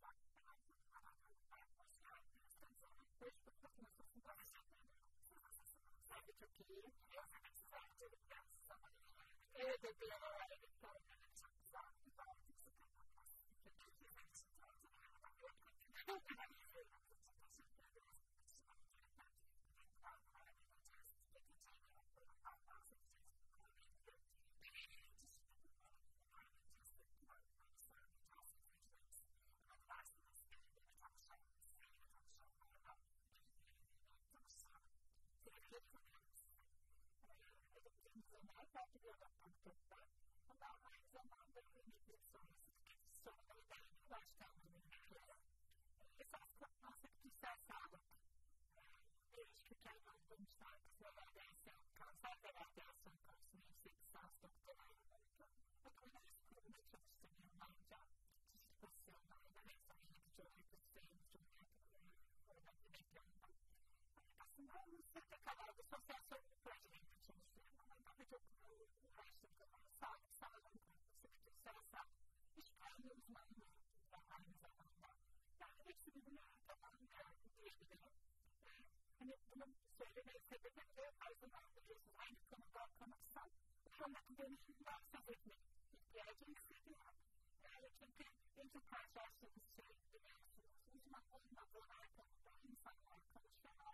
Çok iyi. Evet, evet, bir ara çok güzel. Belki bir adaptasyonda ama aynı zamanda ümmetlik sonrası sorunları da başkanlığını yapıyorum. Esas konsept kişisel sağlık, köken olduğumuzlar, kısa radyasyon, kanser ve radyasyon konusunda yüksek lisans doktorayım. Ekonomist kurumda çalıştığım yıllarca çeşitli pozisyonlarda ve sonra yönetici olarak da sayın Cumhuriyet emekliyorum. Aslında Rusya'da kararlı sosyal sorumluluk projelerinde çalışıyorum ama daha çok uğraştığım sağlık, sıkıntısal iş güvenliği uzmanlığı aynı zamanda. Yani hepsi birbirine tamamlayan diyebilirim. Hani bunu söylemeye sebebim de her zaman biliyorsunuz aynı konuda konuşsam bu konudaki deneyimden söz etmek ihtiyacı hissediyorum. Çünkü en çok karşılaştığımız şey biliyorsunuz uzman olmadığı her konuda insanlar konuşuyorlar.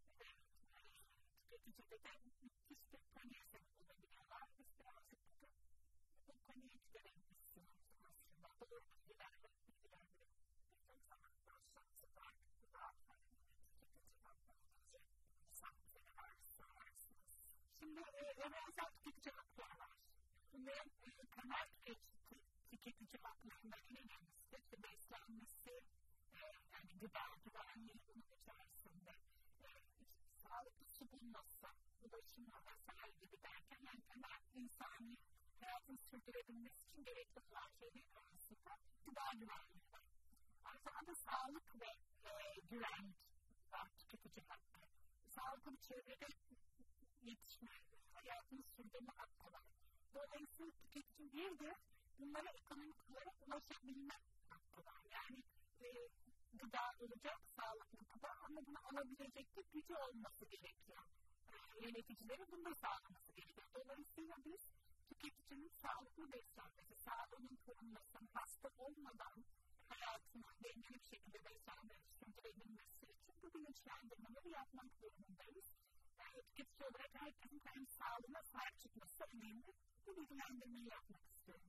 Tüketicide de müthiş bir paniğe sebep olabiliyorlar. Biz birazcık bu paniğe gidebilmişsin aslında. Doğru bilgilerle birçok zaman şansı var. Bu da tüketici bakmanızı sanatları varsınız. Şimdi evrensel tüketici hakları var. Bunların temel tüketici haklarından en önemlisi de beslenmesi, yani gıda güvenliği bunun içerisinde. Sağlıklı su bulması, ulaşımla vesaire gibi derken yani temel insani hayatın sürdürebilmesi için gerekli olan şeylerin arasında gıda güvenliği var. Aynı zamanda sağlık ve güvenlik var tüketici hakkı. Sağlıklı bir çevrede yetişme, hayatını sürdürme hakkı var. Dolayısıyla tüketici bir de bunlara ekonomik olarak ulaşabilme hakkı var. Yani gıda olacak, sağlıklı gıda ama bunu alabilecek de gücü olması gerekiyor. Yöneticilerin bunu da sağlaması gerekiyor. Dolayısıyla biz tüketicinin sağlıklı beslenmesi, sağlığının korunması, hasta olmadan hayatını dengeli bir şekilde beslenmeyi sürdürebilmesi için bu bilinçlendirmeleri yapmak durumundayız. Tüketici olarak herkesin kendi sağlığına sahip çıkması önemli. Bu bilgilendirmeyi yapmak istiyorum.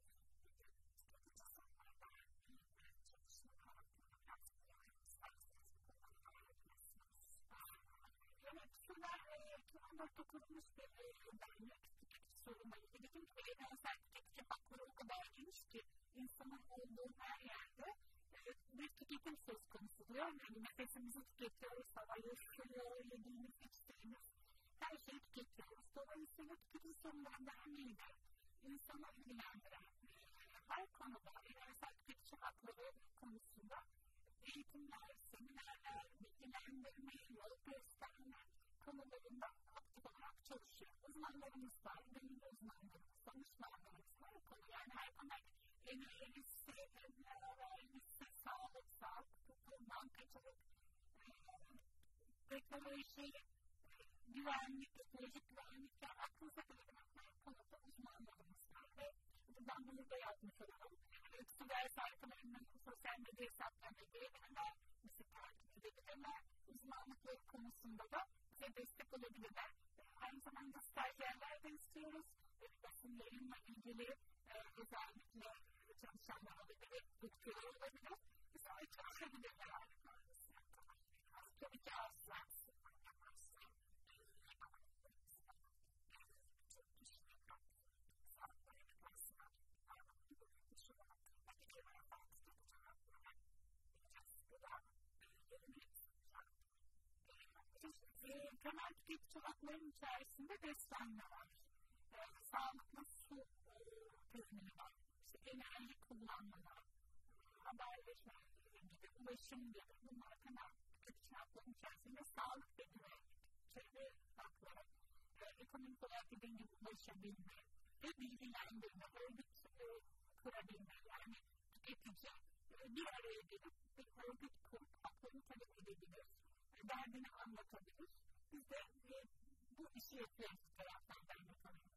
Evet, bunlar 2014'te kurulmuş bir dernek tüketici sorunları. Dedim ki evrensel tüketici hakları o kadar geniş ki insanın olduğu her yerde bir tüketim söz konusu diyor. Yani nefesimizi tüketiyoruz, havayı, suyu, yediğimiz, içtiğimiz her şeyi tüketiyoruz. Dolayısıyla tüketici sorunlarından neydi? İnsanı ilgilendiren her konuda evrensel tüketici hakları konusunda eğitimler, seminerler, bilgilendirme, yol gösterme konularında aktif olarak çalışıyor. Uzmanlarımız var, benim uzmanlarımız, danışmanlarımız var. Yani her konu enerjisi, öğrencisi, sağlık, bankacılık, teknoloji, güvenlik, teknolojik güvenlikler, aklınıza gelebilen her konuda uzmanlarımız var. Ve ben bunu da yapmış olalım. Siber sayfalarının sosyal medya hesaplarına girebilirler, bizi takip edebilirler, uzmanlıkları konusunda da bize destek olabilirler. Aynı zamanda stajyerler de istiyoruz. Basın yayınla ilgili özellikle çalışanlar olabilir, doktorlar olabilir. Bize çalışabilirler. Tabii ki asla. Temel tüketici haklarının içerisinde beslenme var. Sağlıklı su terimini var. İşte enerji kullanma var. Haberleşme gibi, ulaşım gibi. Bunlar temel tüketici haklarının içerisinde sağlık ve güvenlik, çevre hakları, ekonomik olarak dediğim gibi ulaşabilme ve bilgilendirme, örgüt kurabilme. Yani tüketici bir araya gelip bir örgüt kurup haklarını talep edebilir, derdini anlatabilir. Biz de bu işi yapıyoruz bir taraftan dernek olarak.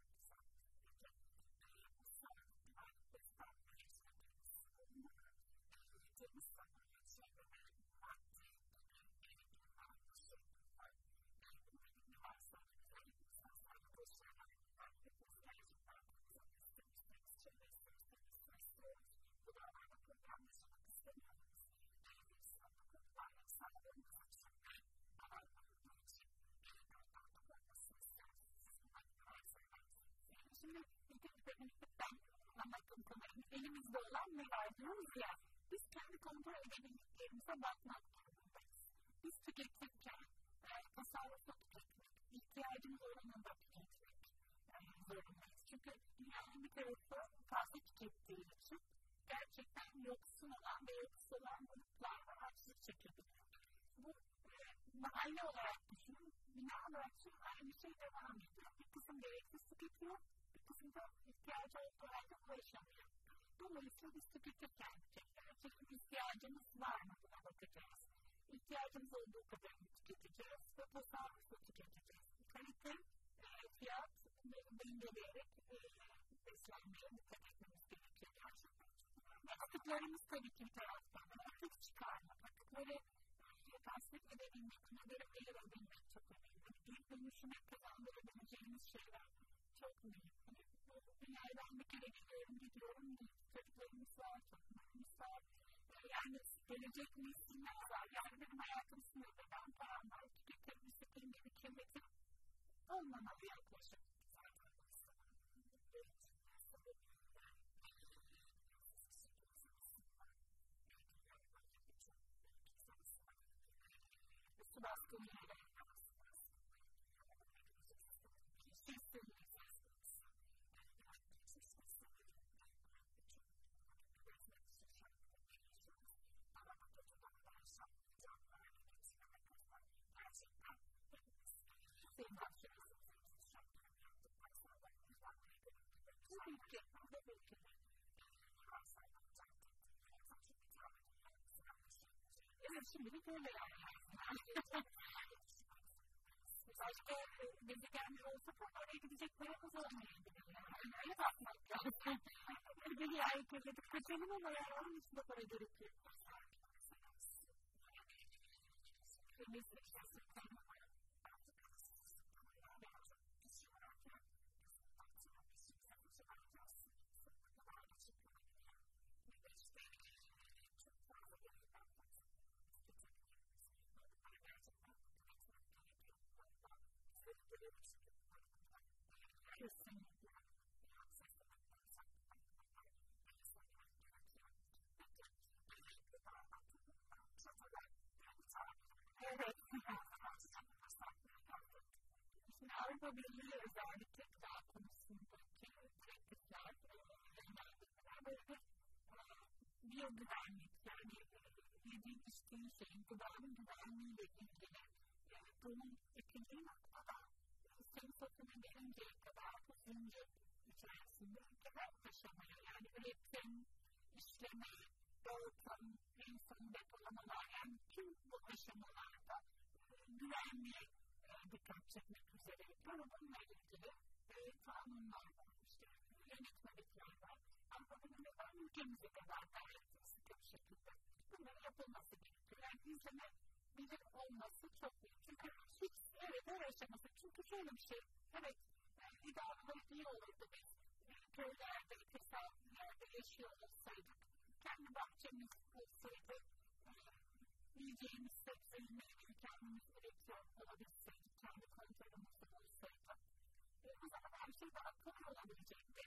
Şimdi ben anlattığım kadarıyla elimizde olan ne var diyoruz ya, biz kendi kontrol edebildiklerimize bakmak durumundayız. Biz tüketirken tasarrufla tüketmek, ihtiyacımız oranında tüketmek zorundayız. Çünkü dünyanın bir tarafı fazla tükettiği için gerçekten yoksun olan ve yoksul olan gruplar var, haksız çekebiliyor. Bu mahalle olarak düşünün, bina olarak düşünün, aynı şey devam ediyor. Bir kısım gereksiz tüketiyor, bir kısım da ihtiyacı olduğu halde ulaşamıyor. Dolayısıyla biz tüketirken gerçekten ihtiyacımız var mı buna bakacağız. İhtiyacımız olduğu kadarını tüketeceğiz ve tasarrufla tüketeceğiz. Kalite, fiyat bunları dengeleyerek beslenmeye dikkat etmemiz gerekiyor gerçekten. Ve atıklarımız tabii ki bir taraftan. Atık çıkarmak, atıkları tasdik edebilmek, buna göre ayırabilmek çok önemli. Bir dönüşüme kazandırabileceğimiz şeyler çok mühim. Bu dünyadan bir kere gidiyorum, çocuklarımız var, toplumumuz var. Yani gelecek nesiller var. Yani benim hayatım sınırda, ben param var, tüketebilirsin gibi kıymetim olmamalı yaklaşık. Su baskınıyla evet, şimdilik öyle yani. Başka gezegenler olsa da oraya gidecek paramız olmayabilir. Yani öyle bakmak lazım. Bir yer kirletip kaçalım ama yani onun için de para gerekiyor. Kesinlikle. Evet. Şimdi Avrupa Birliği özellikle gıda konusundaki teklifler, böyle biyogüvenlik, yani yediğin içtiğin şeyin gıdanın güvenliğiyle ilgili bunun ikinci noktada senin satına gelinceye kadar bu zincir içerisinde ülkeler taşımaya, yani üretim, işleme, dağıtım, en son depolamalar, yani tüm bu aşamalarda güvenliğe dikkat çekmek üzere bununla ilgili kanunlar var, işte yönetmelikler var. Ama bunun neden ülkemize kadar gayet sıkı bir şekilde bunların yapılması gerekiyor. Yani izlenebilir olması çok büyük. Çünkü hiç her aşaması. Çünkü şöyle bir şey, evet idare iyi olurdu biz köylerde, kırsal yerde yaşıyor olsaydık, kendi bahçemiz olsaydı, yiyeceğimiz sebzeyi meyveyi kendimiz üretiyor olabilseydik, kendi kontrolümüzde olsaydı, o zaman her şey daha kolay olabilecekti.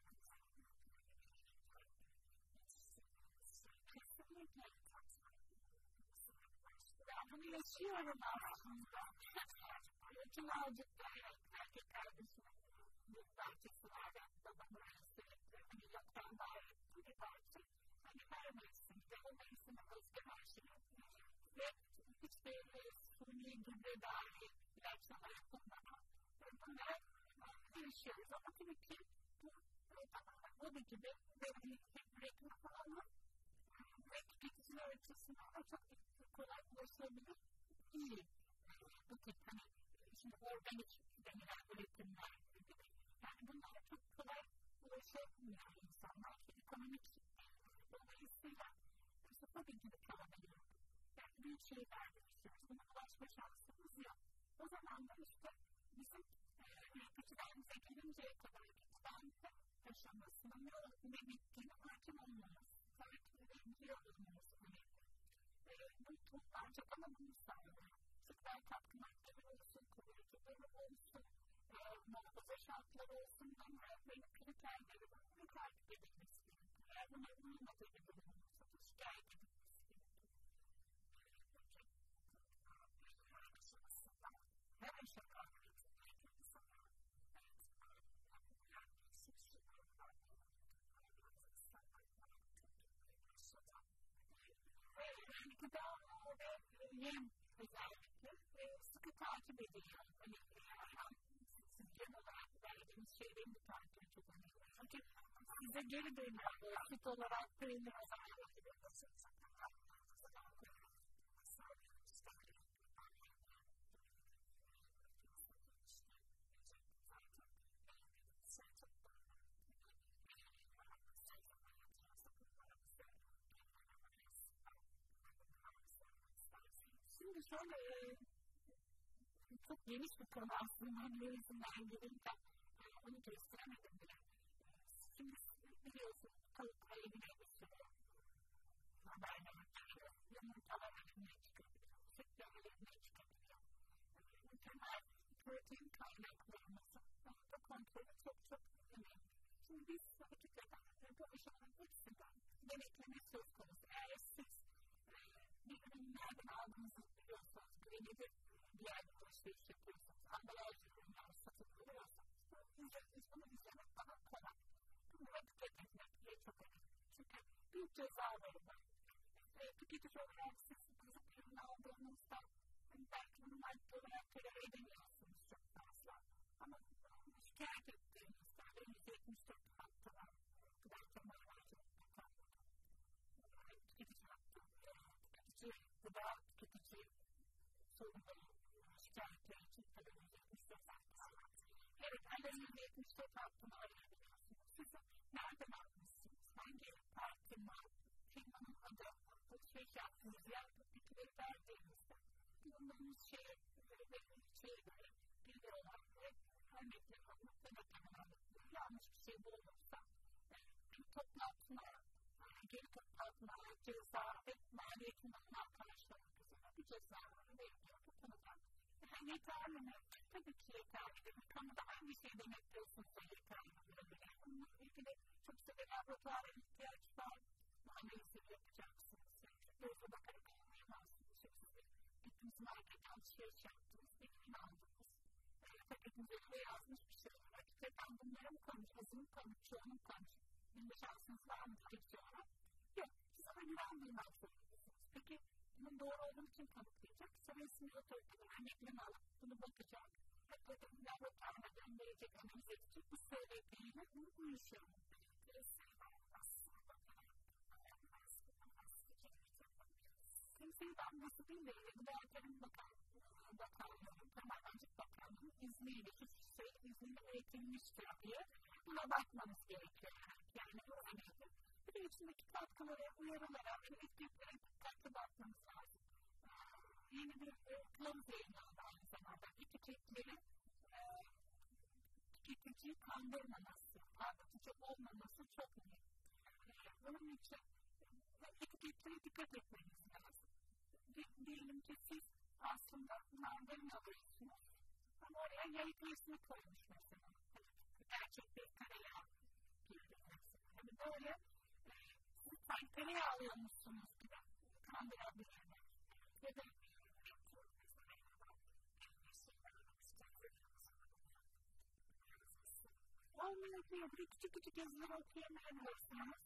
Kesinlikle. Ben bunu yaşıyorum aslında. Çınarcık'ta erkek kardeşimin bir bahçesi var. Babam oraya sürekli yoktan var bir bahçe. Her mevsimde o mevsime özgü her şey ve hiçbir suni gübre dahi ilaçlama yapılmadan bunlar yaşıyoruz. Ama tabii ki bu tamamen hobi gibi verimlilik üretimi falan aslında ama çok kolay ulaşılabilir değil. Bu tip hani şimdi organik denilen üretimler gibi. Yani bunlara çok kolay ulaşamıyor insanlar. Ekonomik dolayısıyla tabii gibi kalabiliyor. Yani büyük şehirlerde yaşıyoruz. Buna ulaşma şansımız yok. O zaman da işte bizim üreticilerimize gelinceye kadar giden aşamasının ne bittiğini hakim olmamız, takip edebiliyor olmamız önemli. Bu toplanacak ama bunu sağlıyor. Sıklar katkı maddeleri olsun, koruyucuları olsun, muhafaza şartları olsun, bunlar benim kriterleri bunu takip edilmesi gerekiyor. Eğer buna uymadığı bir durum olursa da şikayet edilmesi gerekiyor. Her aşamasında, her aşamada eğitimdeki sanırım yani gıda ve yem özellikle sıkı takip ediliyor. Hani hayvan sizgen olarak verdiğimiz şeylerin de takibi çok önemli. Çünkü size geri dönüyor. Süt olarak peynir olarak şimdi şöyle çok geniş bir konu aslında nerezinden girince onu gösteremedim bile. Şimdi biliyorsun tavukla evine bir sürü haberler çıkıyor. Yumurtalar evine çıkabiliyor. Sütler evine çıkabiliyor. Temel protein kaynaklarımızın da kontrolü çok çok önemli. Şimdi biz hakikaten bu aşamanın hepsinden denetleme söz konusu. Eğer siz bir ürünlerden aldığınızı biliyorsanız, güvenilir bir yerde alışveriş yapıyorsanız, ambalajlı ürünler satın alıyorsanız, bunu izlemek daha kolay. Bunlara dikkat etmek çok önemli. Çünkü büyük cezaları var. Tüketici olarak siz kızıp ürün aldığınızda belki bunu maddi olarak tolere edemiyorsunuz çok fazla. Ama şikayet ettiğinizde %74 hattı var. Gıda temel harcılık bakanlığı. Tüketici hattı. Gıda tüketici sorunları şikayetleri için tabii %74 hattı var. Evet, %74 hattını arayabiliyorsunuz. Siz nereden almışsınız? Hangi partinin firmanın adı, alışveriş yaptığınız yer, bilgileri verdiğinizde bulunduğunuz şeye göre biliyorlar ve örnekle alınıp denetlemen alınıyor. Yanlış bir şey bulunursa bir toplatma, geri toplatma, ceza ve maliyetinden karşılamak üzere bir ceza veriliyor bu konuda. Yani yeterli mi? Tabii ki yeterli. Bir konuda hangi şeyi denetliyorsunuz da yeterli olabilir. Bununla ilgili çok sayıda laboratuvara ihtiyaç var. Bu analizi yapacaksınız. Gözle bakarak anlayamazsınız. Gittiniz marketten alışveriş yaptınız, bir ürün aldınız. Paketin üzerinde yazmış bir şey var. Hakikaten bunlara mı koymuş, azı mı koymuş, çoğu mu koymuş? Bilme şansınız var mı tüketici olarak? Yok. Siz ona güven duymak zorundasınız. Peki bunun doğru olduğunu kim kanıtlayacak? Size resmi otoriteler örnekleme alıp bunu bakacak. Hatta laboratuvarına gönderecek, analiz edecek. Bu söylediğine bu işe kimseyi damgası değil de Gıdaların Bakanlığı'nın, Hayvancılık Bakanlığı'nın izniyle, hiçbir şey izninde üretilmiştir diye buna bakmanız gerekiyor. Yani bu önemli. Bir de içindeki katkılara, uyarılara ve etiketlere dikkatli bakmanız lazım. Yeni bir kılavuz yayınlandı aynı zamanda. Etiketlerin tüketiciyi kandırmaması, aldatıcı olmaması çok önemli. Bunun için etiketlere dikkat etmeniz lazım. Diyelim ki siz aslında mandalina alıyorsunuz ama oraya yayık resmi koymuş mesela. Gerçek bir tereyağı gibi mesela. Hani böyle siz tereyağı alıyormuşsunuz gibi kandırabilirler. Ya da olmayabiliyor. Bir küçük küçük yazıları okuyamayabilirsiniz.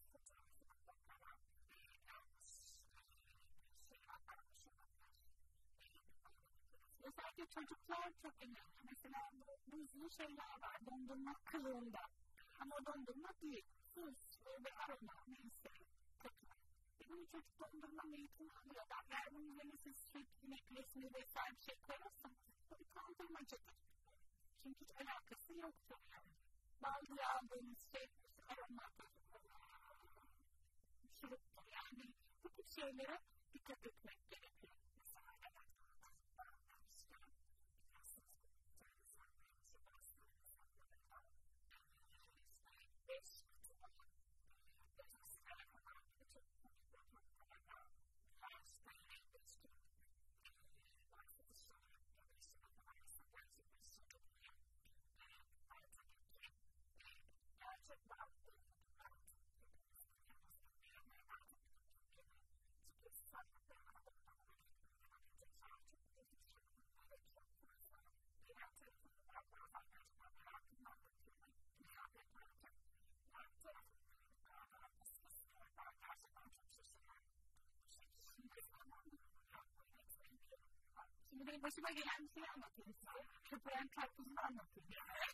Özellikle çocuklar çok önemli. Mesela buzlu şeyler var, dondurma kılığında. Ama dondurma değil, buz ve aroma neyse katılır. Bunu çocuk dondurma niyetini alıyorlar. Eğer bunun üzerine siz sürekli inek resmi vesaire bir şey koyarsanız bu bir kandırmacıdır. Çünkü hiç alakası yoktur yani. Bal diye aldığınız şey aromadır, şuruptur yani. Bu tip şeylere dikkat etmek gerekiyor. Mesela şimdi benim başıma gelen bir şey anlatayım size. Köpüren karpuzunu anlatayım.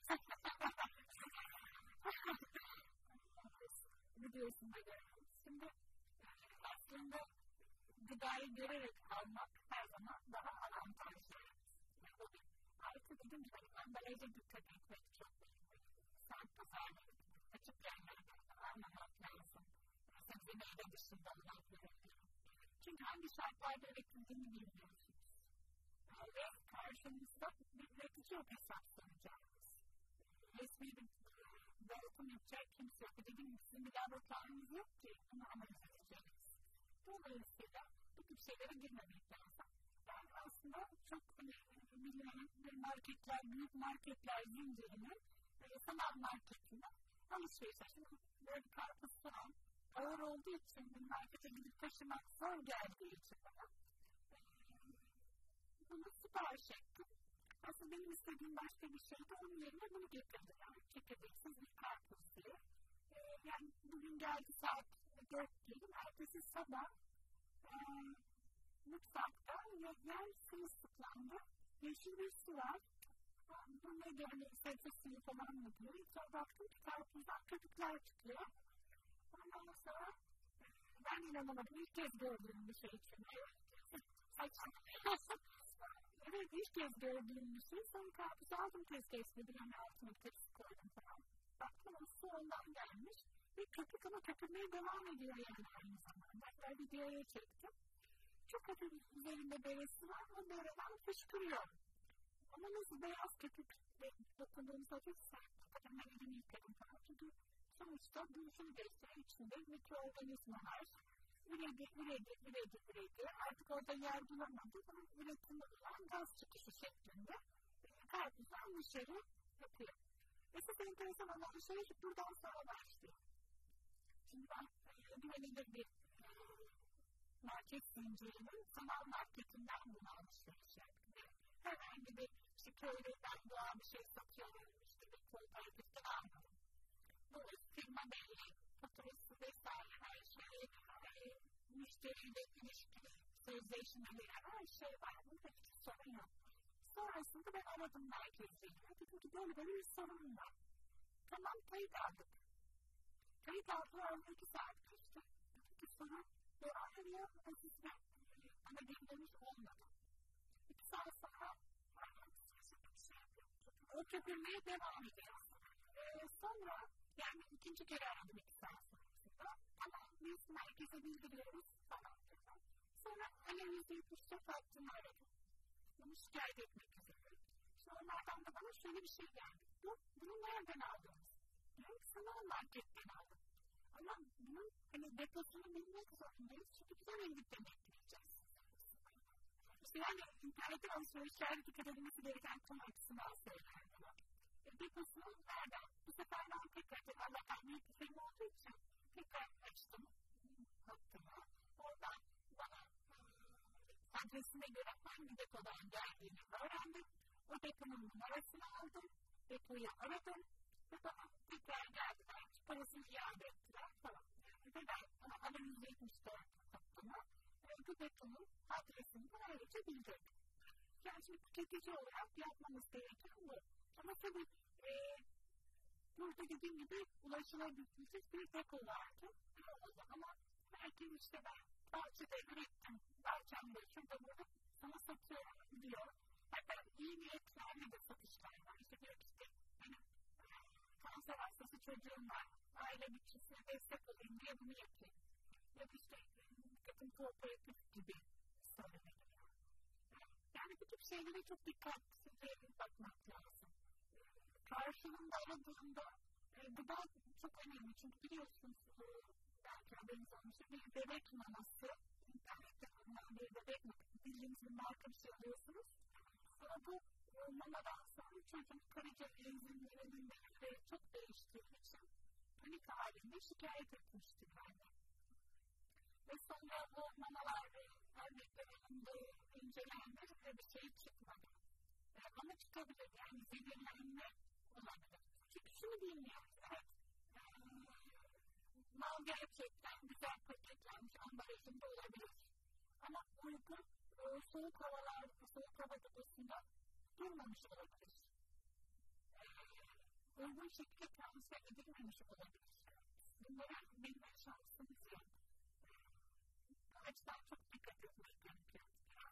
Biliyorsun böyle. Şimdi aslında gıdayı görerek almak her zaman daha avantajlı. Artı dediğim gibi ambalaja dikkat etmek çok önemli. Saat pazarları, açık yerlerde almamak lazım. Sebze meyve dışında olmak gerekiyor. Çünkü hangi şartlarda üretildiğini bilmiyorsunuz. Ve karşınızda bir üretici yok hesap soracağınız. Resmi bir dağıtım yapacak kimse yok. Dediğim gibi sizin bir laboratuvarınız yok ki bunu analiz edeceğiniz. Dolayısıyla bu tip şeylere girmemek lazım. Yani aslında çok bilinen marketler, büyük marketler zincirinin sanal marketinde alışveriş açısından böyle bir karpuz soğan ağır olduğu için bir markete gidip taşımak zor geldiği için bana bunu sipariş ettim. Aslında benim istediğim başka bir şeydi. Onun yerine bunu getirdiler. Çekirdeksiz bir karpuz diye. Yani bugün geldi saat 4 diyelim. Ertesi sabah mutfakta yer sırılsıklandı. Yeşil bir su var. Bu ne yani sebze suyu falan mı diyor. Sonra baktım ki karpuzdan köpükler çıkıyor. Ondan sonra ben inanamadım. İlk kez gördüğüm bir şey için. Evet, ilk kez gördüğüm bir şey. Sonra karpuzu aldım tezgahı bilen altına tepsi koydum falan. Baktım o su ondan gelmiş. Ve köpük ama köpürmeye devam ediyor yani aynı zamanda. Hatta videoya çektim. Çok hafif üzerinde beresi var. O bereden fışkırıyor. Ama nasıl beyaz köpük dokunduğumuzda çok sert. Hakikaten ben elimi yıkadım falan. Çünkü sonuçta bu şunu gösteriyor. İçinde mikroorganizmalar. Üredi. Artık orada yer bulamadı. Ama üretimi olan gaz çıkışı şeklinde karpuzdan dışarı yapıyor. Esas enteresan olan şey buradan sonra başlıyor. Şimdi ben güvenilir bir market zincirinin sanal marketinden bunu alışveriş yaptım. Herhangi bir işte köylüden doğal bir şey satıyorum. İşte bir kooperatiften almadım. Bu firma belli. Faturası vesaire her şey. Müşteriyle ilişkili sözleşmeleri her şey var. Burada hiç sorun yok. Sonrasında ben aradım merkezliğine. Dedim ki böyle bir sorun var. Tamam kayıt aldık. Kayıt aldılar 2 saat geçti. Dedim ki sorun devam ediyor. Sizde bana göndermiş olmadı. 2 saat sonra o köpürmeye devam ediyor. Sonra yani ikinci kere aradım 2 saat sonrasında. Tamam biz merkeze bildiriyoruz falan. Sonra alo-174 hattını aradım. Bunu şikayet etmek üzere. Onlardan da bana şöyle bir şey geldi. Bunu nereden aldınız? Ben sanal marketten aldım. Ama bunun hani deposunu bilmek zorundayız. Çünkü biz oraya gidip denetleyeceğiz. İşte yani internetten alışverişlerde dikkat edilmesi gereken tüm açısından söylüyorum. Deposunu nereden? Bu sefer ben tekrar Allah'tan büyük bir firma olduğu için tekrar açtım hattımı. Oradan bana adresine göre hangi depodan geldiğini öğrendim. O deponun numarasını aldım. Depoyu aradım. Ve bana tekrar geldiler. Parasını iade ettiler falan. Ve ben ana 174 hattımı bu deponun adresini ayrıca bildirdim. Yani şimdi tüketici olarak yapmamız gereken bu. Ama tabii burada dediğim gibi ulaşılabilecek bir depo vardı. Ama herkes işte ben bahçede ürettim, bahçemde şurada burada sana satıyorum diyor. Hatta iyi niyetlerle de satışlar var. İşte diyor ki işte benim kanser hastası çocuğum var, aile bütçesine destek olayım diye bunu yapayım. Ya da işte takım kooperatif gibi söylenebiliyor. Yani bu tip şeylere çok dikkatli bakmak lazım. Karşılığında aradığında gıda çok önemli. Çünkü biliyorsunuz belki haberiniz olmuştur. Bir bebek maması, internette bulunan bir bebek maması, bildiğiniz bir marka bir şey alıyorsunuz. Sonra bu mamadan sonra çocuğun karaciğer enzimlerinin değerleri çok değiştiği için panik halinde şikayet etmiştir yani. Ve sonra bu mamalar örnekler alındı, incelendi ve bir şey çıkmadı. Ama çıkabilir yani zehirlenme olabilir. Çünkü şunu bilmiyoruz, evet. Mal gerçekten güzel paketlenmiş ambalajında olabilir. Ama uygun soğuk hava deposunda durmamış olabilir. Uygun şekilde transfer edilmemiş olabilir. Bunlara bilme şansımız yok. Bu açıdan çok dikkat etmek gerekiyor.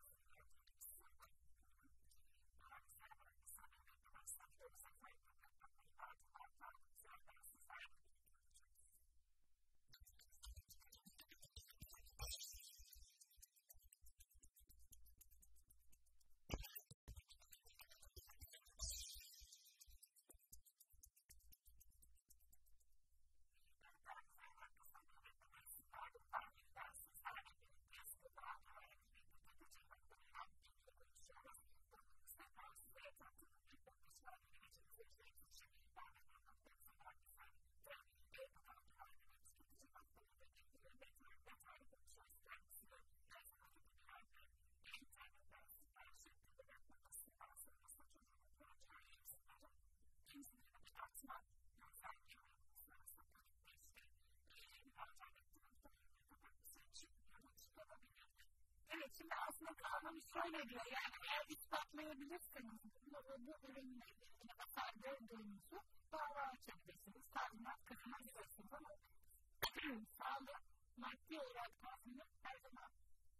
Evet, şimdi aslında kanun şöyle diyor, yani eğer ispatlayabilirseniz bu ürünle ilgili hasar gördüğünüzü dava açabilirsiniz, tazminat kazanabilirsiniz ama sağlık maddi olarak tazminat her zaman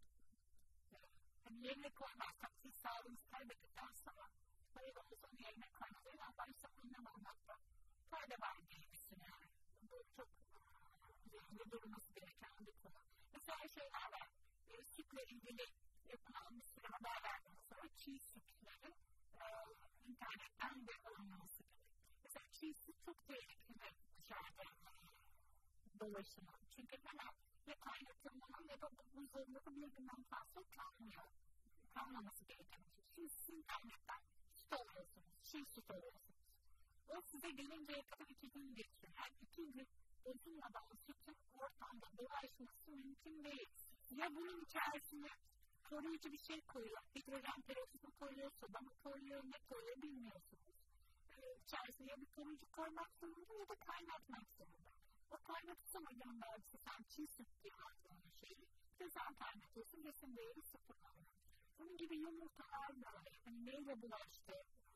yerine koymazsak siz sağlığınızı kaybettikten sonra hayır olsun yerine koymalıyım ama başta oynamamakta fayda var diye düşünüyorum. Bu çok üzerinde durulması gereken bir konu. Mesela şeyler var. Sütle ilgili yapılan bir sürü haberlerden sonra çiğ sütlerin internetten de alınması gibi. Mesela çiğ süt çok tehlikeli dışarıda dolaşımı. Çünkü hemen ya kaynatılmanın ya da buzdolabında bir günden fazla kalmaması gereken bir şey. Şimdi siz internetten süt alıyorsunuz, çiğ süt alıyorsunuz. O size gelinceye kadar 2 gün geçiyor. Yani 2 gün bozulmadan sütün ortamda dolaşması mümkün değil. Ya bunun içerisine koruyucu bir şey koyuyor, hidrojen peroksitini koyuyor, soda mı koyuyor, ne koyuyor bilmiyorsunuz. İçerisine ya bir koruyucu koymak zorunda ya da kaynatmak zorunda. O kaynatırsama gönderdi sen çiğ süt diye aldığın şeyi, ve sen kaynatıyorsun, besin değeri sıfırlanıyor. Bunun gibi yumurtalar böyle, hani neyle bulaştı,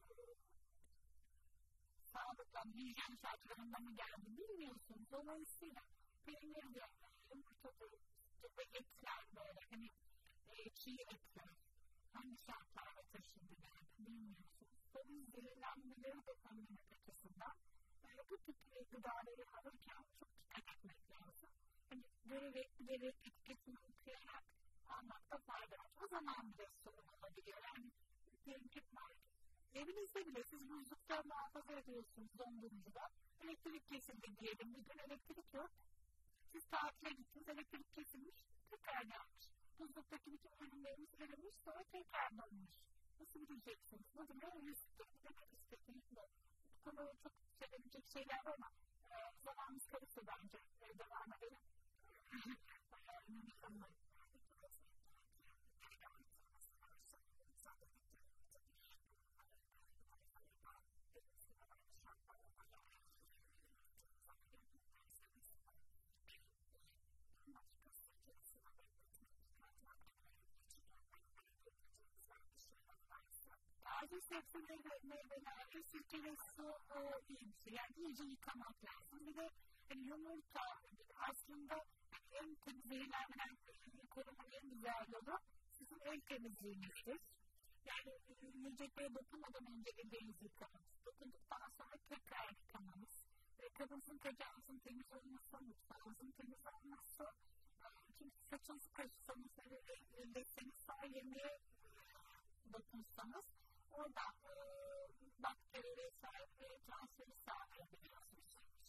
sağlıktan, hijyen şartlarında mı geldi bilmiyorsunuz. Dolayısıyla peynir de, yumurtadır, ve etler böyle, hani çiğ etler, hangi şartlarda taşındı geldi bilmiyorsunuz. Tabii zehirlenmeleri de önlemek açısından bu tip gıdaları alırken çok dikkat etmek lazım. Hani görevleri etiketini okuyarak almakta fayda var. O zaman bile sorun olabiliyor. Yani mevcut var. Evinizde bile siz buzlukta muhafaza ediyorsunuz dondurucuda. Elektrik kesildi diyelim. Bir gün elektrik yok. Siz tatile gittiniz, elektrik kesilmiş, tekrar gelmiş. Buzluktaki bütün ürünlerimiz erimiş, sonra tekrar dönmüş. Nasıl bileceksiniz? Bu da ne riskli? Demek istediğim bu. Bu konuda çok söylenecek şeyler var ama zamanımız kalırsa bence devam edelim. Taze sebzeleri ve meyveleri sirkeli su iyi bir şey. Yani iyice yıkamak lazım. Bir de yumurta gibi aslında en temiz zehirlenmeden korumanın en güzel yolu sizin el temizliğinizdir. Yani yiyeceklere dokunmadan önce ellerinizi yıkamanız, dokunduktan sonra tekrar yıkamanız ve kabınızın tecavüzün temiz olması, mutfağınızın temiz olması, çünkü saçınızı kaşısanız ve elletseniz sonra yemeğe dokunsanız orada bakteri vesaire transferi sağlayabiliyorsunuz.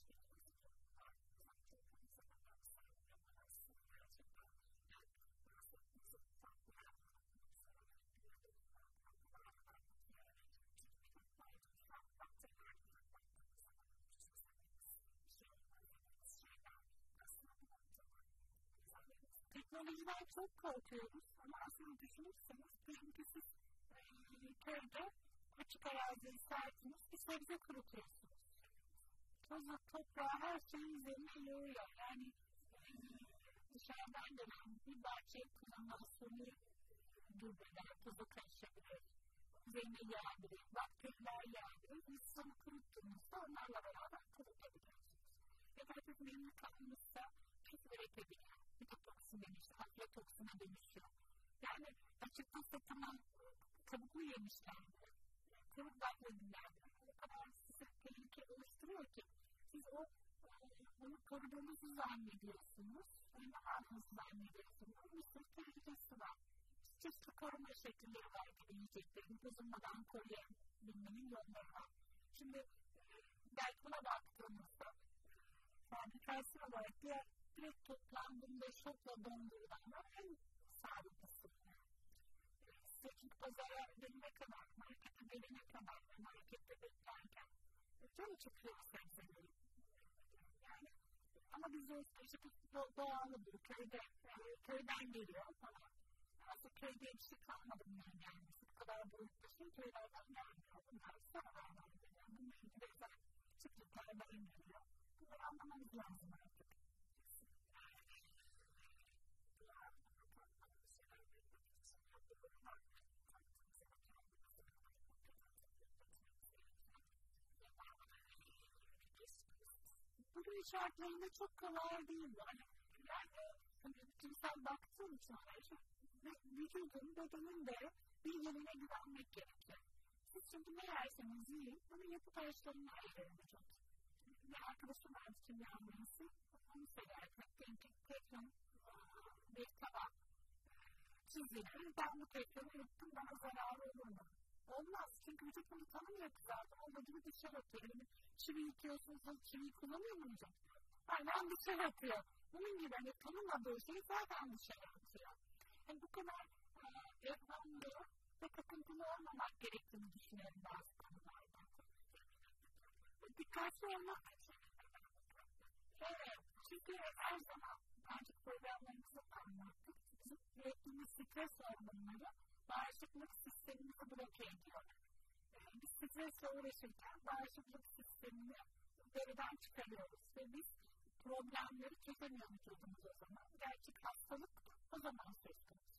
Teknolojiden çok korkuyoruz ama aslında düşünürseniz diyelim ki siz köyde açık araziye sahipsiniz, bir sebze kurutuyorsunuz. Tozu, toprağı, her şeyin üzerine yığıyor. Yani dışarıdan gelen bir bahçeye kullanılan suni gübreler, tozu karışabilir, üzerine yağdırır, bakteriler yağdırır. Biz sonu kuruttuğumuzda onlarla beraber kurutabiliyorsunuz. Ve tabii memnun kalmışsa pis üretebiliyor. Toksin demişti, aflatoksine dönüşüyor. Yani açıkta satılan kabuklu yemişlerdi. Kabuk baklagillerdi. O kadar size tehlike oluşturuyor ki siz onu koruduğunuzu zannediyorsunuz. Onu aldığınızı zannediyorsunuz. Bir sürü tehlikesi var. Çeşitli koruma şekilleri var gibi yiyeceklerin bozulmadan koruyabilmenin yolları var. Şimdi belki buna baktığımızda fabrikasyon olarak direkt toplandığında şokla dondurulanlar en sağlıklısı. Size çünkü pazara gelene kadar, markete gelene kadar ve markette beklerken canı çıkıyor sebzeleri. Yani ama bizde işte doğalıdır, köyden geliyor falan. Aslında köyde bir şey kalmadı bunların gelmesi. Bu kadar boyutlaşın köylerden gelmiyor. Bunlar sonradan geliyor. Bunlar güzel çiftliklerden geliyor. Bunları anlamamız lazım artık. Bugün şartlarında çok kolay değil yani. Yani bilimsel baktığım için vücudun, bedenin de bilgilerine güvenmek gerekiyor. Siz çünkü ne yerseniz yiyin, bunu yapı taşlarına ayırın vücut. Bir arkadaşım vardı kimya mühendisi, onu söylerken tekrar bir tabak çizilir, ben bu tekrarı yuttum, bana zararı olur mu? Olmaz, çünkü vücut bunu tanımıyor ki zaten, olduğu gibi dışarı atıyor. Yani çivi yıkıyorsunuz, çiviyi kullanıyor mu vücut? Aynen dışarı atıyor. Bunun gibi hani tanımadığı şeyi zaten dışarı atıyor. Yani bu kadar evhamlı ve takıntılı olmamak gerektiğini düşünüyorum bazı konularda. Dikkatli olmak için. Evet, çünkü her zaman bence programlarımızı anlattık. Bizim ürettiğimiz stres hormonları bağışıklık sistemimizi bloke ediyor. Biz stresle uğraşırken bağışıklık sistemini deriden çıkarıyoruz ve biz problemleri çözemiyor vücudumuz o zaman. Gerçek hastalık o zaman söz konusu.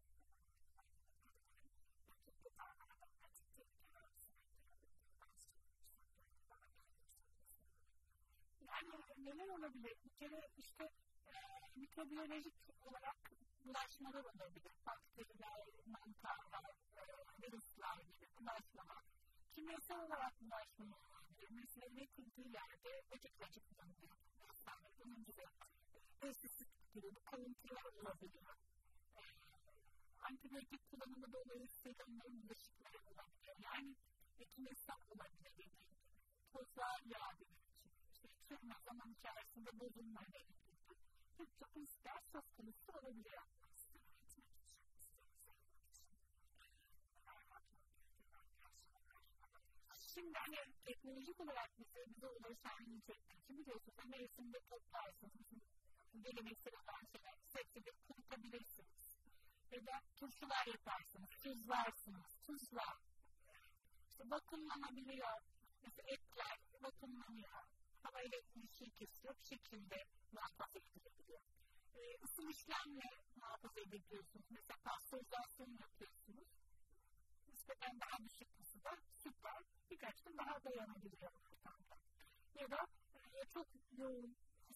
Yani neler olabilir? Bir kere işte mikrobiyolojik olarak bulaşmalar olabilir. Bakteriler, mantarlar, virüsler gibi bulaşmalar. Kimyasal olarak bulaşmalar olabilir. Mesela üretildiği yerde böcek kullanılıyor. Vesaire bunun gibi pestisit gibi bu kalıntılar olabiliyor. Antibiyotik kullanımı dolayısıyla onların bulaşıkları olabiliyor. Yani kimyasal olabilir dediğim gibi. Tozlar yağabilir. Sürme zaman içerisinde bozulmayla ilgili çok riskler söz konusu olabiliyor. Şimdi hani teknolojik olarak bize ulaşan yiyecekler. Şimdi biliyorsunuz mevsimde toplarsınız. Geleneksel olan şeyler. Sebzeleri kurutabilirsiniz. Ya da turşular yaparsınız. Tuzlar. İşte vakumlanabiliyor. Mesela etler vakumlanıyor. Havayla bir şey kesiyor, bir şekilde muhafaza edilebiliyor. Isıl işlemle muhafaza edebiliyorsunuz. Mesela pastörizasyon yapıyorsunuz. Nispeten daha düşük ısıda sütler birkaç gün daha dayanabiliyor ortamda. Ya da çok yoğun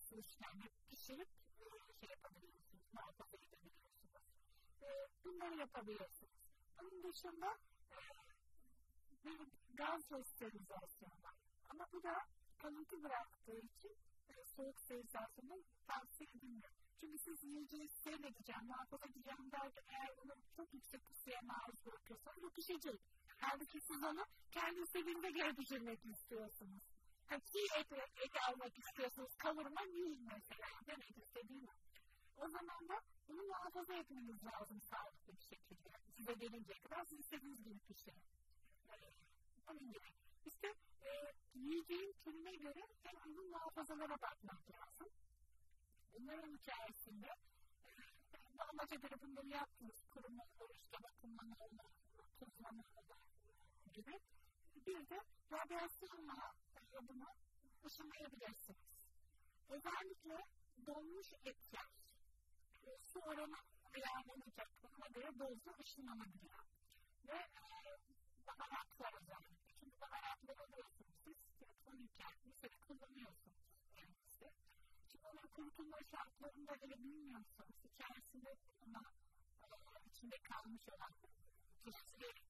işlemle pişirip şey yapabiliyorsunuz, muhafaza edebiliyorsunuz. Bunları yapabilirsiniz. Bunun dışında bir gaz sterilizasyonu var. Ama bu da kalıntı bıraktığı için soğuk sterilizasyonu tavsiye edilmiyor. Çünkü siz yiyeceği steril edeceğim, muhafaza edeceğim derken eğer bunu çok yüksek ısıya maruz bırakırsanız o pişecek. Halbuki siz onu kendi istediğinde göre pişirmek istiyorsunuz. Çiğ et almak istiyorsunuz, kavurma değil mesela. Demek istediğim o. O zaman da bunu muhafaza etmeniz lazım sağlıklı bir şekilde. Size gelinceye kadar siz istediğiniz gibi pişirin. Onun gibi. İşte yiyeceğin türüne göre en uygun muhafazalara bakmak lazım. Bunların içerisinde amaca göre bunları yaptınız. Kuruma olur, işte bakımlama olur, tuzlama olur gibi. Bir de radyasyonla bunu ışınlayabilirsiniz. Özellikle donmuş etler su oranı ayarlanacak. Buna göre dozda ışınlanabiliyor. Ve baharatlar özellikle. Çünkü baharatları alıyorsunuz. Siz kullanırken bir süre kullanıyorsunuz. Çünkü onun kurutulma şartlarında öyle bilmiyorsanız içerisinde bulunan içinde kalmış olan kişileri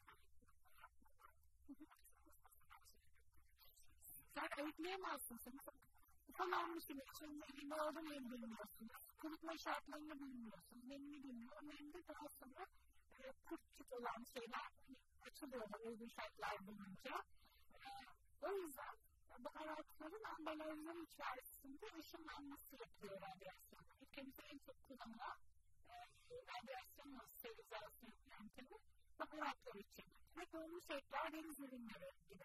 sen ayıklayamazsınız. Falanmışsınız. Şimdi ne olduğunu bilmiyorsunuz. Kurutma şartlarını bilmiyorsunuz. Nemini bilmiyor. O nemde daha sonra kurtçuk olan şeyler açılıyorlar uygun şartlar bulunca. O yüzden baharatların ambalajların içerisinde ışınlanması yapıyor radyasyonu. Ülkemizde en çok kullanılan radyasyonla sterilizasyon yöntemi baharatlar için. Ve donmuş etler, deniz ürünleri gibi.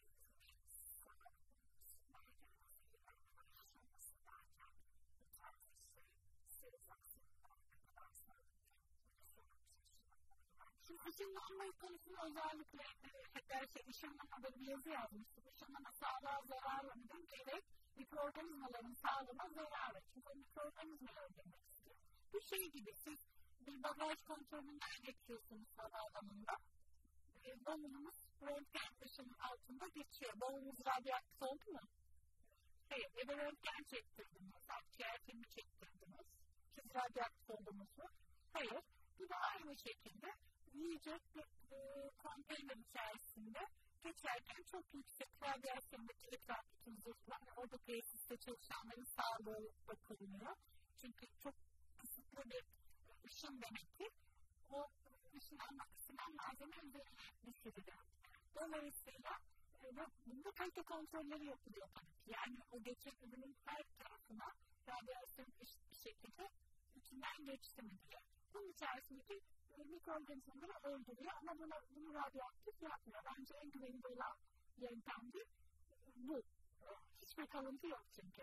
Şimdi ışınlanma konusunda özellikle hatta ışınlamada bir yazı yazmıştım. Işınlama sağlığa zararlı mı? Evet, mikroorganizmaların sağlığına zararlı. Çünkü mikroorganizmaları demek istiyor. Bu şey gibi siz bir bagaj kontrolünden geçiyorsunuz havaalanında. Bavulunuz röntgen ışının altında geçiyor. Bavulunuz radyoaktif oldu mu? Hayır. Ya da röntgen çektirdiniz. Akciğer filmi çektirdiniz. Siz radyoaktif oldunuz mu? Hayır. Bu da aynı şekilde yiyecek bir konteyner içerisinde geçerken çok yüksek radyasyondaki etrafı zırhlar, orada tesiste çalışanların sağlığı bakılmıyor. Çünkü çok kısıtlı bir ışın demek ki o ışın almak istenen malzeme üzerine düşürülüyor. Dolayısıyla bunda kalite kontrolleri yapılıyor tabii ki. Yani o geçen ürünün her tarafına radyasyon eşit bir şekilde içinden geçti mi diye. Bunun içerisindeki mikroorganizmaları öldürüyor ama bunu radyoaktif yapmıyor. Bence en güvenilir olan yöntem de bu. Hiçbir kalıntı yok çünkü.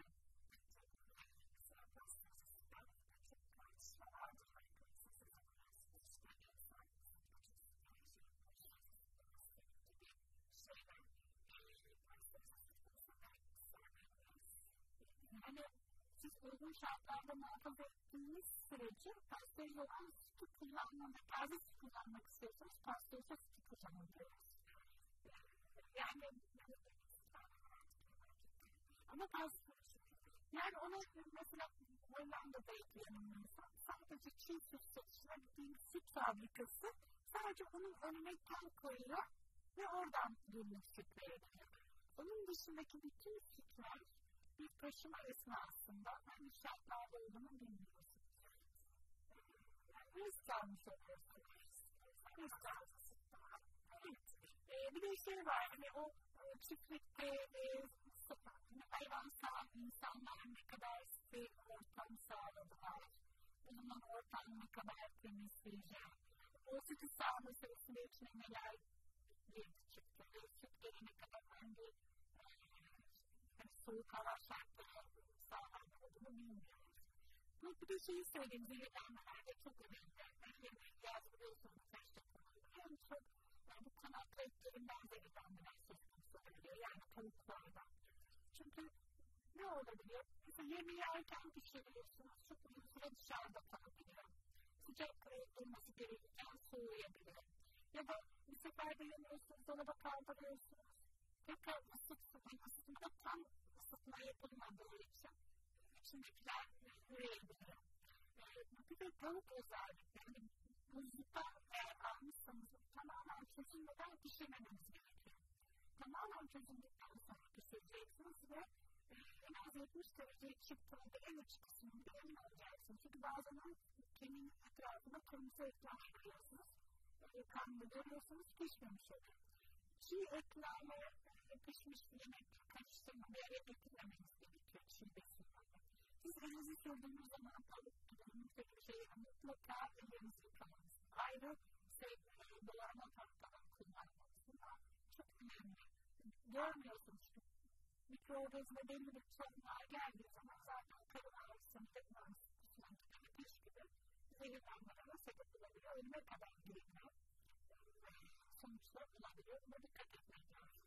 Yani siz uygun şartlarda muhafaza ettiğiniz sürece pastörize olan sütü kullanmamak, taze sütü kullanmak istiyorsanız pastörize sütü kullanabiliyoruz. Yani ama yani ona mesela Hollanda'da ekleyelim insan. Sadece çiğ süt satışına gittiğim süt fabrikası sadece onun önüne kan koyuyor ve oradan günlük süt verebiliyor. Onun dışındaki bütün sütler bir taşıma esnasında hangi şartlarda olduğunu bilmiyorsunuz. Risk almış oluyorsunuz. Risk almış. Evet. Bir de şey var, hani o çiftlikte hayvansal insanlar ne kadar size ortam sağladılar, bulunan ortam ne kadar temizleyecek, o sütü sağlama sırasında içine neler girdi çıktı, süt gelene kadar hangi soğuk hava şartları sağlanma olduğunu bilmiyoruz. Bir de şeyi söyleyeyim, zehirlenmelerde çok önemli. Yaz biliyorsunuz taşta kullanılıyor. En çok bu kanatlı etlerinden zehirlenmeler söz konusu olabiliyor. Yani tavuklardan. Çünkü ne olabiliyor? Mesela yemeği erken pişiriyorsunuz. Çok uzun süre dışarıda kalabiliyor. Sıcak durması gerekirken soğuyabiliyor. Ya da bir sefer beğeniyorsunuz, dolaba kaldırıyorsunuz. Tekrar ısıtmada tam ısıtma yapılmadığı için içindekiler üreyebiliyor. Bir de tavuk özellikle, yani buzluktan eğer almışsanız tamamen çözülmeden pişirmemeniz gerekiyor. Tamamen çözüldükten sonra pişireceksiniz ve en az 70 dereceye çıktığında en uç kısmında emin olacaksınız. Çünkü bazen kemiğin etrafında kırmızı ekler görüyorsunuz. Kanlı görüyorsunuz, pişmemiş oluyor. Çiğ etlerle pişmiş yemek karıştırmaya getirmemeniz gerekiyor çiğ besinlerle. Siz elinizi sürdüğünüz zaman tavuk gibi bir şeyi mutlaka elinizi yıkamanız. Ayrı doğrama tahtadan kullanmalısınız. Çok önemli. Görmüyorsunuz. Mikroorganizma belli bir sorunlar geldiği zaman zaten karın ağrısını tekrar kısmını ateş gibi zehirlenmelere sebep olabiliyor. Ölüme kadar girebiliyor. Sonuçlar olabiliyor. Buna dikkat etmek lazım.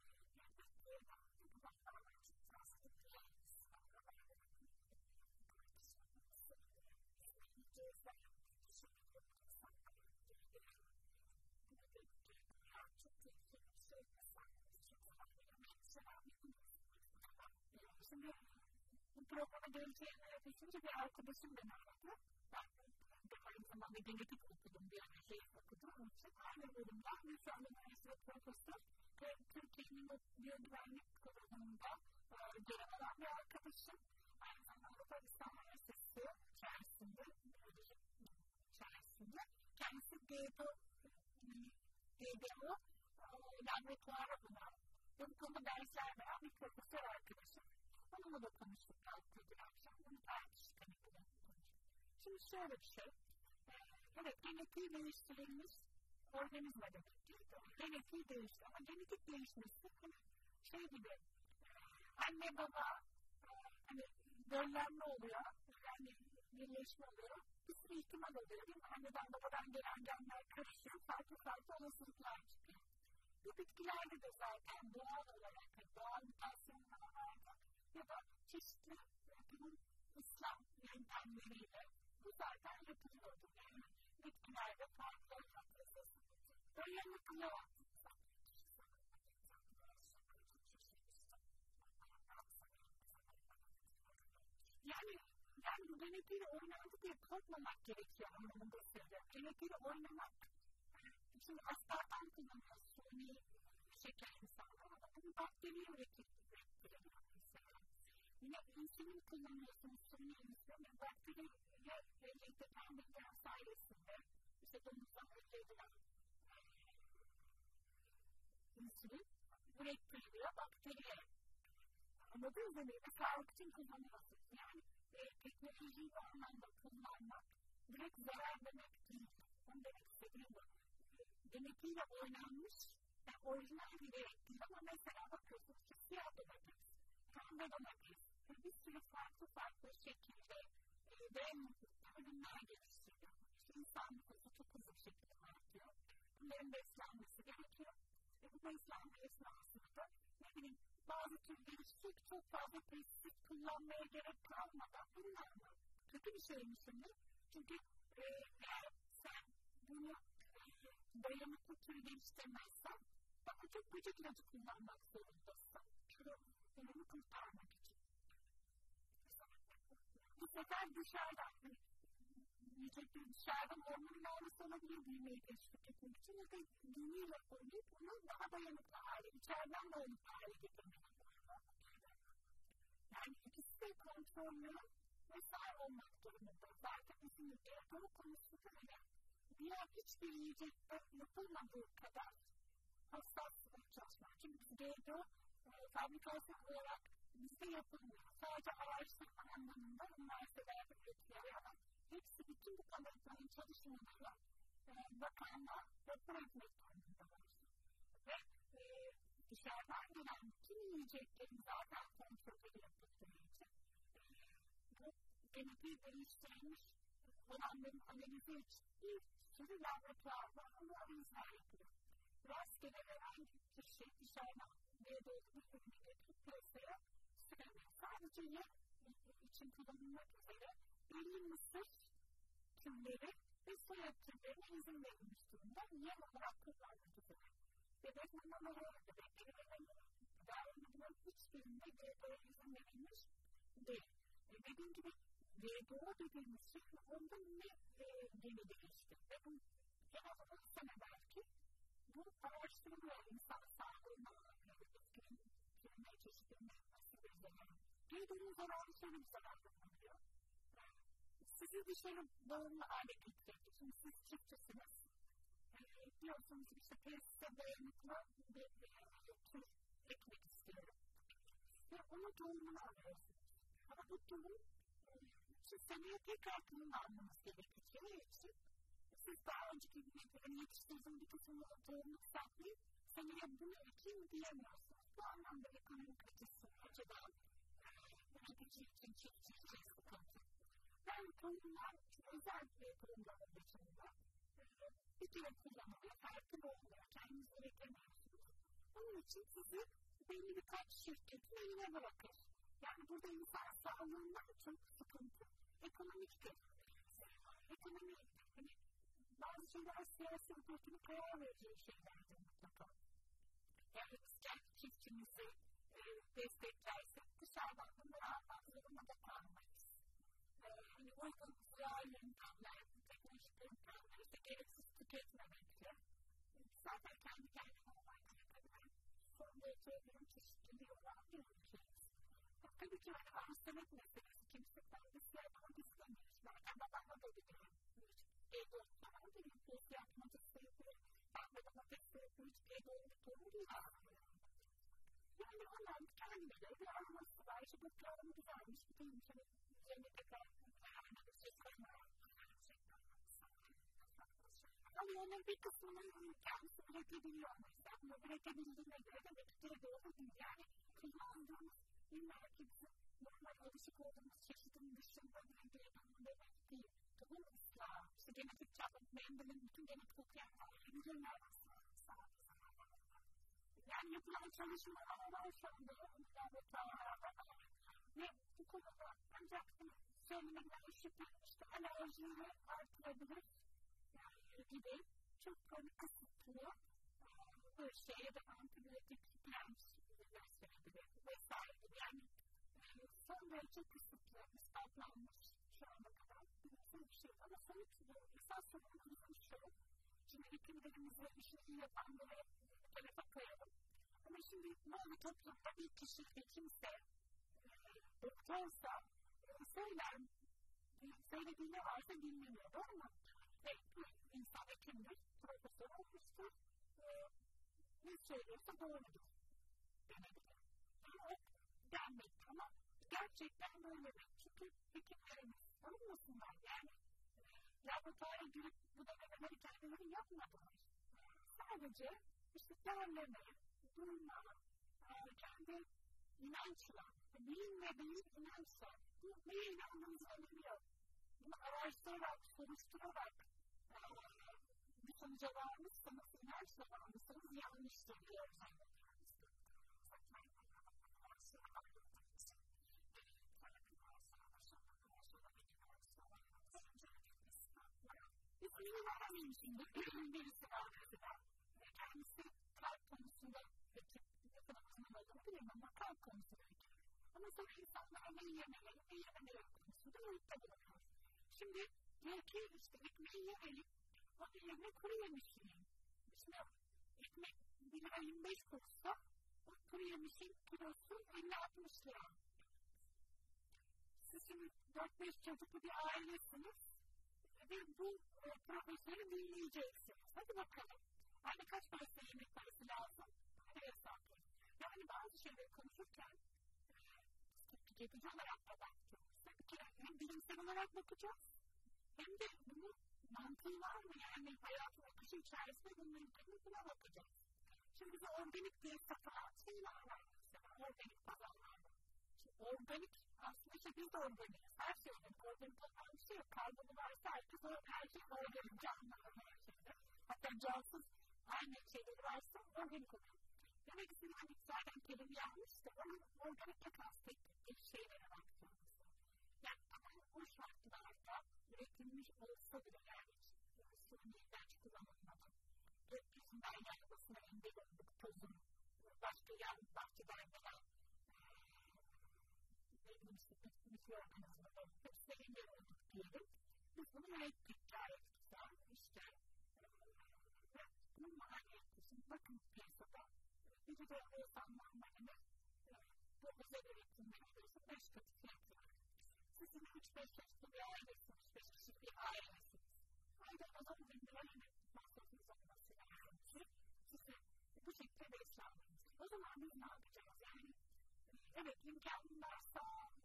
Şimdi bu programa geleceğini düşünce bir arkadaşım beni aradı. Ben aynı zamanda genetik okudum, biyoloji okudum. Aynı bölümden Hüsnü Üniversitesi Profesör ve Türkiye'nin Biyogüvenlik Kurulu'nda görev alan bir arkadaşım. Aynı zamanda da İstanbul Üniversitesi içerisinde, biyoloji içerisinde kendisi DDO laboratuvarı bulan ve bu konuda dersler veren bir profesör arkadaşım. Onunla da konuştuk bir akşam. Bunu tartıştık. Şimdi şöyle bir şey. Evet, genetiği değiştirilmiş organizma demek ki. Genetiği değişti ama genetik değişmesi şey gibi anne baba hani bölünme oluyor. Yani birleşme oluyor. Bir sürü ihtimal oluyor değil mi? Anneden babadan gelen genler karışıyor. Farklı olasılıklar çıkıyor. Bu bitkilerde de zaten doğal olarak doğal mutasyonlar vardı. Ya da çeşitli İslam yöntemleriyle bu zaten yapılıyordu. Yani bitkilerde farklı dayanıklı yani bu genetiğiyle oynandı diye korkmamak gerekiyor anlamında söylüyorum. Genetiğiyle oynamak şimdi aspartam kullanıyoruz. Suni şeker insanlar ama bunu bakteriye üretiliyor mesela. Yine insülin kullanıyorsunuz, suni insülin bakteriye enjekte edildiği sayesinde işte domuzdan elde edilen insülin üretiliyor bakteriye. Anladığınız mı? Sağlık için kullanıyorsunuz. Yani teknolojiyi bu anlamda kullanmak direkt zarar demek değil. Onu demek istediğim bu. Genetiğiyle oynanmış ve orijinal bir gerek değil ama mesela bakıyorsunuz ki siyah domates, pembe domates ve bir sürü farklı şekilde ürünler geliştiriyor. İnsan nüfusu çok hızlı bir şekilde artıyor. Bunların beslenmesi gerekiyor. Ve bu beslenme esnasında ne bileyim bazı tür gelişecek çok fazla pestisit kullanmaya gerek kalmadan bunlar mı? Kötü bir şey mi şimdi? Çünkü eğer sen bunu dayanıklı tür geliştirmezsen daha çok böcek ilacı kullanmak zorundasın. Ürünü kurtarmak için. Bu sefer dışarıdan hormonun alması olabilir büyümeyi teşvik etmek için ya da diniyle oynayıp onu daha dayanıklı hale, içeriden dayanıklı hale getirmek. Yani ikisi de kontrollü vesaire olmak durumunda. Zaten kesinlikle doğu konusunda öyle. Diğer hiçbir yiyecekte yapılmadığı kadar hassas çalışma. Çünkü biz GDO fabrikasyon olarak bizde yapılmıyor. Sadece araştırma anlamında üniversitelerde üretiliyor ama hepsi bütün bu kalıpların çalışmalarıyla bakanlığa rapor etmek durumunda. Ve dışarıdan gelen bütün yiyeceklerin zaten kontrol edildikleri için bu genetiği değiştirilmiş olanların analizi için bir sürü laboratuvarda onu analizler yapıyor. Rastgele veren bir şey dışarıdan bir ürünü getirip piyasaya süremiyor. Sadece yem için kullanılmak üzere belli mısır türleri ve soya türlerine izin verilmiş durumda yem olarak kullanmak üzere. Bebek mamaları, bebekleri ve dayanımların hiçbirinde GDO'ya izin verilmiş değil. Dediğim gibi GDO dediğimiz şey ondan ne gemi değişti. Ve bu en az 10 sene belki bu araştırılıyor insan sağlığına, türüne çeşitlerine nasıl gözleniyor. GDO'nun zararlı şöyle bir zararlı oluyor. Sizi dışarı bağımlı hale getirecek. Şimdi siz çiftçisiniz. Diyorsunuz işte tesise dayanıklı bir tür ekmek istiyorum. Ve onun tohumunu alıyorsunuz. Ama bu tohum seneye tekrar tohum almanız gerekeceği için siz daha önceki yetiştirdiğiniz bir kısmını tohumluk saklayıp seneye bunu ekin diyemiyorsunuz. Bu anlamda ekonomik açıdan üretici için çiftçi için sıkıntı. Ben tohumlar özel bir tohumlar olduğunda bir kere kullanmaya farklı olmuyor. Kendiniz üretemiyorsunuz. Onun için sizi belli birkaç şirketin eline bırakır. Yani burada insan sağlığından çok sıkıntı. Ekonomik de. Ekonomi, hani bazı şeyler siyasi hükümetin karar vereceği şeylerdir mutlaka. Yani biz kendi çiftçimizi desteklersek dışarıdan bunları almak zorunda da kalmayız. Hani uygun ziraat yöntemler, teknolojik yöntemler, işte gereksiz tüketmemekle. Zaten kendi kendine olmakla kadar son derece ürün çeşitliliği olan bir ülkeyiz. Tabii ki hani arsalık meselesi kimse kendisi yapmak istemiyor. Ben babamla da biliyorum. Evde falan değil. Biz yapmak istiyorum. Ben de domates istiyorum. Hiç evde olmak doğru değil aslında. Yani onların kendileri bir alması var. İşte bu planı güzelmiş. Bir de üzerine tekrar herhangi bir şey koymuyor. Ama onun bir kısmının kendisi üretebiliyor. Mesela bunu üretebildiğine göre de bir doğru değil. Yani kullandığımız illaki bizim normal alışık olduğumuz çeşidin dışında bir durum demek değil. Tohum ıslah, işte genetik çaplık, mendilin bütün genetik okuyanlar, ürünler yani yapılan çalışmalar var şu anda, ve bu konuda ancak söylemekten şüphe işte alerjiyi artırabilir gibi çok böyle kısıtlı bir şey ya da antibiyotik direnç vesaire vesaire yani son derece kısıtlı ispatlanmış şu ana kadar bir şey ama sonuç esas sorunumuzun şu şimdi hekimlerimize işini yapanları tarafa koyalım ama şimdi normal toplumda bir kişi hekimse doktorsa söylediği ne varsa dinleniyor doğru mu? Ve bu insan hekimdir, profesör olmuştur ne söylüyorsa doğrudur denebilir. Yani denmekte ama gerçekten böyle mi? Çünkü hekimlerimiz olmasınlar yani laboratuvara girip bu denemeleri kendileri yapmadılar. Sadece işte derleme, durma, kendi inançla, bilinmediği inançla bu neye inandığınızı anlıyor. Bunu araştırarak, soruşturarak bir sonuca varmışsanız, inançla varmışsanız yanlıştır diyor İsmini veremeyim şimdi. Birisi var mesela. Kendisi kalp konusunda peki ne kadar uzman olduğunu bilmiyorum ama kalp konusunda peki. Ama sonra insanlar ne yemeleri konusunda öğütte bulunuyor. Şimdi diyor ki işte ekmeği yemeyin, onun yerine kuru yemiş yiyin. Şimdi ekmek 1 lira 25 kuruşsa o kuru yemişin kilosu 50-60 lira. Siz şimdi 4-5 çocuklu bir ailesiniz ve bu profesörü dinleyeceksiniz. Hadi bakalım. Hani kaç parası yemek parası lazım? Hadi hesaplayın. Yani bazı şeyleri konuşurken tüketici olarak da baktığımızda bir kere hem bilimsel olarak bakacağız hem de bunun mantığı var mı? Yani hayatın akışı içerisinde bunun buna bakacağız. Şimdi bize organik diye satılan şeyler var mesela. Organik pazarlar var. Organik aslında işte biz de organiyiz. Her şey organik. Organik olan bir şey yok. Karbonu varsa her şey organik canlı her şeyde. Hatta cansız aynı şeyleri varsa organik oluyor. Demek ki hani zaten terim yanlış da onun organikle kastettiği şeylere baktığımızda. Yani ama o şartlarda üretilmiş olsa bile yani suyun ilaç kullanılmadı. Gökyüzünden yayılmasına engel olduk tozun. Başka yan bahçelerde mikroorganizmaları hepsinde olduk diyelim. Biz bunu ürettik gayet güzel. İşte bunun maliyeti. Şimdi bakın piyasada biri de olsan normalde bu özel üretimden alıyorsun 5 katı fiyatı var. Sizin 3-5 yaşlı bir ailesiniz, 5 kişilik bir ailesiniz. Ayda o zaman 1000 lira yemek masrafınız olması lazım ki size bu şekilde beslenmeniz. O zaman biz ne yapacağız? Yani evet imkanım varsa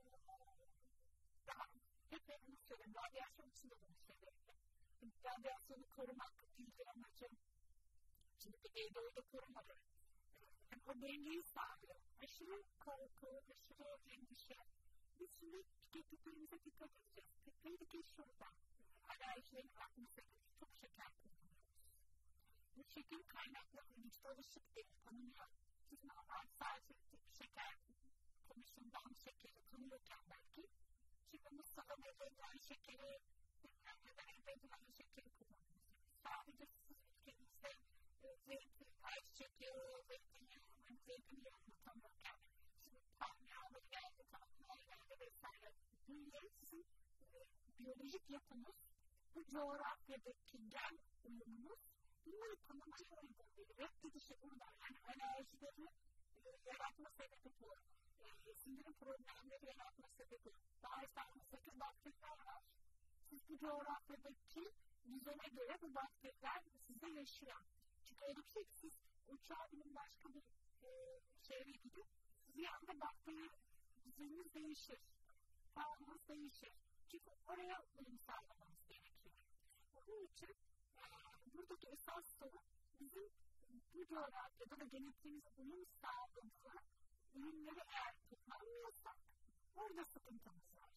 daha hep bunu söyleyeyim. Radyasyon için de bunu söyleyeyim. Radyasyonu korumak değildir amacım. Şimdi bir Güneydoğu'da korumadı. Yani o dengeyi sağlıyor. Aşırı korku, aşırı endişe. Biz şimdi tükettiklerimize dikkat edeceğiz. Peki ki şurada. Alerjilerin aklımıza çok şeker kullanıyoruz. Bu şeker kaynakları vücuda alışık değil, tanımıyor. Siz normal sadece şeker komisyondan şekeri tanıyorken belki şimdi Mustafa Bey'den şekeri bilmem neden elde edilen şekeri kullanıyorsunuz. Sadece siz ülkenizde zeytin, ayçiçek yağı, zeytinyağını tanıyorken şimdi tam yağları geldi, tamamlar geldi vesaire. Böyle sizin biyolojik yapınız, bu coğrafyadaki gen uyumunuz bunları tanımaya uygun bir reddedişi burada. Yani alerjileri yaratma sebebi bu. Sindirim problemleri yaratma sebebi. Bağırsağınızdaki bakteriler var. Siz bu coğrafyadaki düzene göre bu bakteriler size yaşıyor. Çünkü öyle bir şey ki siz uçağa binip başka bir şehre gidip bir anda bakteri düzeniniz değişir. Sağlığınız değişir. Çünkü oraya uyum sağlamamız gerekiyor. Onun için buradaki esas sorun bizim bu coğrafyada da genetiğimize uyum sağladığımızda ürünleri eğer kullanmıyorsak orada sıkıntımız var.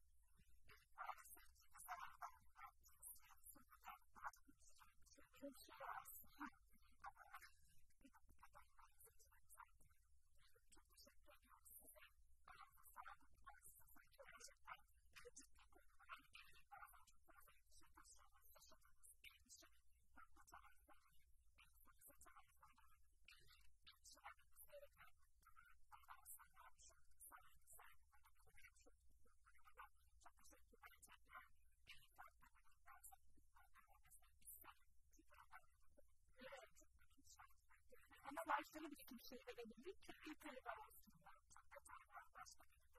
Çok şey var aslında. Çok teşekkür ediyorum size. Aramızda sağlık varsa çok gerçekten ciddi konular çok fazla endişe taşıyoruz, yaşadığımız endişe farklı tarafları, farklı tarafları endişelenmemiz gereken insanlar sayesinde çok teşekkürler tekrar. Farklı konular ama başları bir iki şey verebildik. Çok detayı var aslında. Çok detayı var. Başka bir